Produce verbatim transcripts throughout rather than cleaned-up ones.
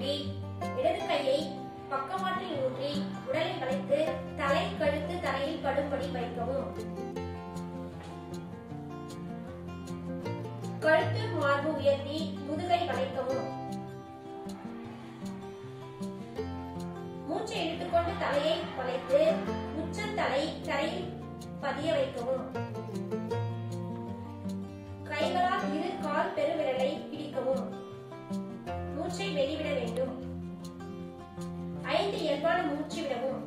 ஊன்றி இடது கையை பக்கவாட்டில் ஊன்றி உடலை வளைத்து தலை கழுத்து தரையில் படும்படி வைக்கவும். கழுத்து மார்பு உயர்த்தி முதுகை வளைக்கவும். மூச்சை இழுத்துக்கொண்டு தலையை வளைத்து உச்சந்தலை தரையில் பதிய வைக்கவும். கைகளால் இரு கால் பெருவிரலை பிடிக்கவும். மூச்சை வெளிவிட வேண்டும். ஐந்து இயல்பான மூச்சு விடவும்.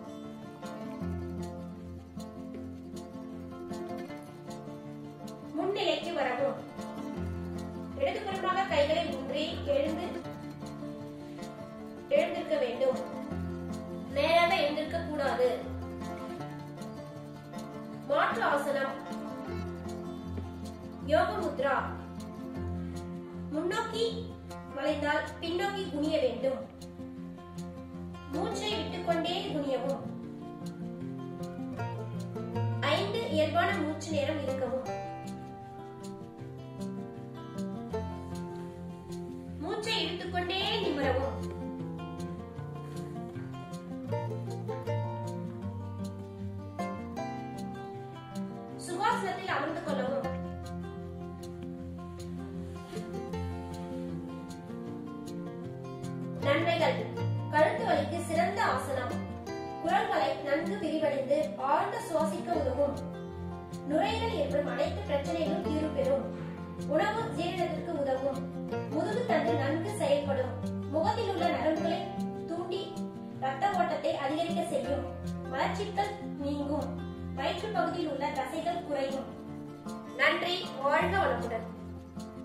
முன்னிலைக்கு வரவும். இடதுபுறமாக கைகளை ஊன்றி எழுந்து எழுந்திருக்க வேண்டும். நேராக எழுந்திருக்க கூடாது. மாற்று ஆசனம். யோக முத்ரா. முன்னோக்கி வளைந்தால் பின்னோக்கி குனிய வேண்டும். மூச்சை விட்டுக்கொண்டே குனியவும். ஐந்து இயல்பான மூச்சு நேரம் இருக்கவும். மூச்சை இழுத்துக்கொண்டே நிமிரவும். சுகாசனத்தில் அமர்ந்து கொள்ளவும். நன்மைகள். கழுத்து வலிக்கு சிறந்த ஆசனம். குரல்களை நன்கு விரிவடைந்து ஆழ்ந்த சுவாசிக்க உதவும். நுரையீரல் ஏற்படும் அனைத்து பிரச்சனைகளும் தீர்வு பெறும். உணவு ஜீரணத்திற்கு உதவும். முதுகு தண்டு நன்கு செயல்படும். முகத்தில் உள்ள நரம்புகளை தூண்டி ரத்த ஓட்டத்தை அதிகரிக்க செய்யும். மலச்சிக்கல் நீங்கும். வயிற்று பகுதியில் உள்ள தசைகள் குறையும். நன்றி. வாழ்க வளமுடன்.